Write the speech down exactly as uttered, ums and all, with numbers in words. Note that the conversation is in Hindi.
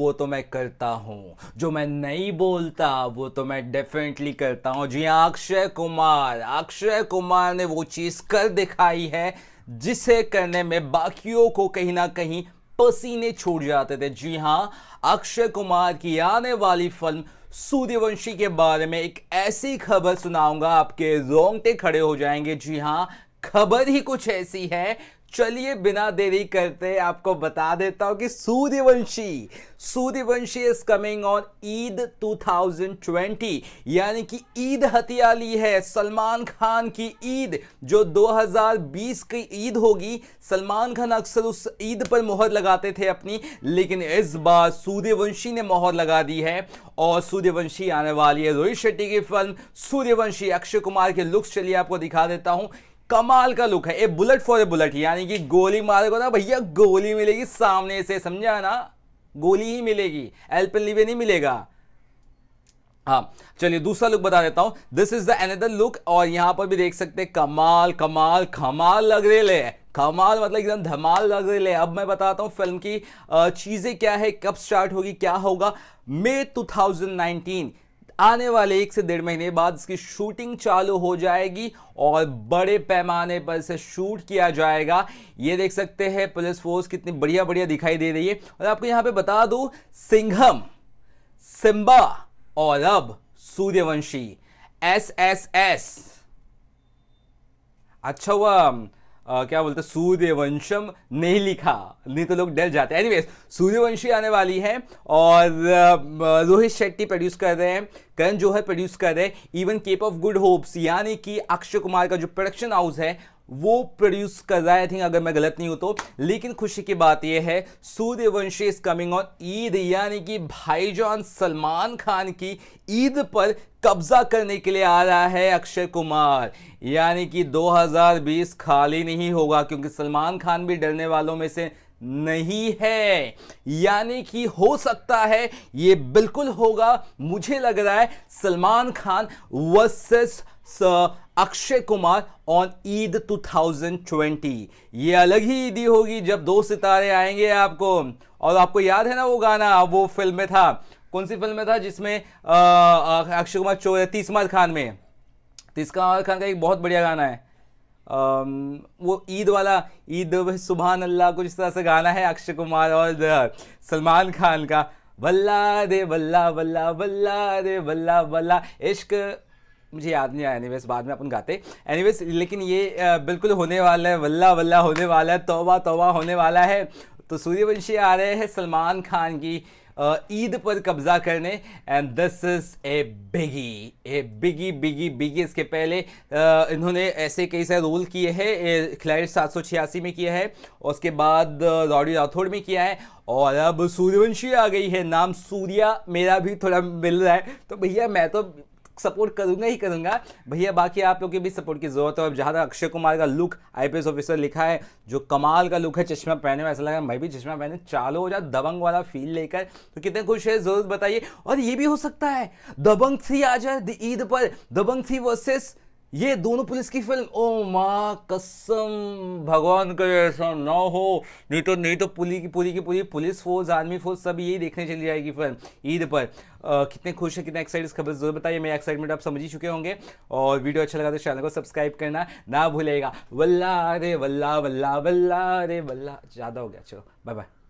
वो तो मैं करता हूँ, जो मैं नहीं बोलता वो तो मैं डेफिनेटली करता हूँ। जी हाँ, अक्षय कुमार अक्षय कुमार ने वो चीज कर दिखाई है जिसे करने में बाकियों को कहीं ना कहीं पसीने छूट जाते थे। जी हाँ, अक्षय कुमार की आने वाली फिल्म सूर्यवंशी के बारे में एक ऐसी खबर सुनाऊंगा, आपके रोंगटे खड़े हो जाएंगे। जी हाँ, खबर ही कुछ ऐसी है। चलिए बिना देरी करते आपको बता देता हूं कि Sooryavanshi Sooryavanshi is coming on Eid two thousand twenty, यानी कि ईद हथियाली है सलमान खान की ईद, जो दो हज़ार बीस की ईद होगी। सलमान खान अक्सर उस ईद पर मोहर लगाते थे अपनी, लेकिन इस बार सूर्यवंशी ने मोहर लगा दी है और सूर्यवंशी आने वाली है। रोहित शेट्टी की फिल्म सूर्यवंशी। अक्षय कुमार के लुक्स चलिए आपको दिखा देता हूं। कमाल का लुक है, a bullet for a bullet, यानी कि गोली मारेगा ना भैया, गोली मिलेगी सामने से, समझा ना, गोली ही मिलेगी, एल्पेनलीवे नहीं मिलेगा। हाँ चलिए दूसरा लुक बता देता हूं। This is the another look, और यहां पर भी देख सकते हैं कमाल कमाल कमाल लग रहे हैं। कमाल मतलब एकदम धमाल लग रहे हैं। अब मैं बताता हूं फिल्म की चीजें क्या है, कब स्टार्ट होगी, क्या होगा। मई टू थाउजेंड नाइनटीन, आने वाले एक से डेढ़ महीने बाद इसकी शूटिंग चालू हो जाएगी और बड़े पैमाने पर इसे शूट किया जाएगा। ये देख सकते हैं पुलिस फोर्स कितनी बढ़िया बढ़िया दिखाई दे रही है। और आपको यहां पे बता दूं, सिंघम, सिम्बा और अब सूर्यवंशी, एस एस एस। अच्छा हुआ आ, क्या बोलते, सूर्यवंशम नहीं लिखा, नहीं तो लोग डर जाते हैं। एनीवेज, सूर्यवंशी आने वाली है और रोहित शेट्टी प्रोड्यूस कर रहे हैं, करण जौहर प्रोड्यूस कर रहे हैं, even cape of good hopes यानी कि अक्षय कुमार का जो प्रोडक्शन हाउस है वो प्रोड्यूस कर रहा है, थिंक, अगर मैं गलत नहीं हूं तो। लेकिन खुशी की बात यह है, Sooryavanshi is coming on Eid, यानी कि भाईजान सलमान खान की ईद पर कब्जा करने के लिए आ रहा है अक्षय कुमार। यानी कि दो हज़ार बीस खाली नहीं होगा, क्योंकि सलमान खान भी डरने वालों में से नहीं है। यानी कि हो सकता है, ये बिल्कुल होगा, मुझे लग रहा है Salman Khan versus Akshay Kumar on Eid two thousand twenty. ये अलग ही ईदी होगी जब दो सितारे आएंगे आपको। और आपको याद है ना वो गाना, वो फिल्म में था, कौन सी फिल्म में था जिसमें अक्षय कुमार चोर है, तीसमार खान में, तीसमार खान का एक बहुत बढ़िया गाना है, Um, वो ईद वाला, ईद सुभान अल्लाह, कुछ इस तरह से गाना है अक्षय कुमार और सलमान खान का, बल्ला दे बल्ला बल्ला बल्ला दे बल्ला बल्ला इश्क, मुझे याद नहीं आया। एनीवेज बाद में अपन गाते। एनीवेज लेकिन ये बिल्कुल होने वाला है, वल्ला वल्ला होने वाला है, तौबा तौबा होने वाला है। तो सूर्यवंशी आ रहे हैं सलमान खान की ईद पर कब्जा करने, and this is a biggie a biggie biggie biggie. इसके पहले आ, इन्होंने ऐसे कई सारे रोल किए हैं, खिलाड़ी सात सौ छियासी में किया है, और उसके बाद रॉडी राठौड़ में किया है, और अब सूर्यवंशी आ गई है। नाम सूर्या मेरा भी थोड़ा मिल रहा है, तो भैया मैं तो सपोर्ट करूंगा ही करूंगा भैया, बाकी आप लोग की भी सपोर्ट की जरूरत है। और जहां तक अक्षय कुमार का लुक आईपीएस ऑफिसर लिखा है, जो कमाल का लुक है, चश्मा पहने में ऐसा लगा मैं भी चश्मा पहने चालू हो जा दबंग वाला फील लेकर। तो कितने खुश है जरूर बताइए। और ये भी हो सकता है दबंग थ्री आ जाए ईद पर, दबंग थ्री वर्सेस ये दोनों पुलिस की फिल्म। ओ माँ कसम, भगवान का ऐसा ना हो, नहीं तो नहीं तो पूरी की पूरी की पूरी पुलिस फोर्स, आर्मी फोर्स सब यही देखने चली जाएगी फिल्म ईद पर। आ, कितने खुश है, कितने एक्साइटेड, खबर जरूर बताइए। मेरा एक्साइटमेंट आप समझ ही चुके होंगे। और वीडियो अच्छा लगा तो चैनल को सब्सक्राइब करना ना भूलेगा। वल्ला रे वल्ला वल्ला वल्ला रे वल्ला, ज़्यादा हो गया, चलो बाय बाय।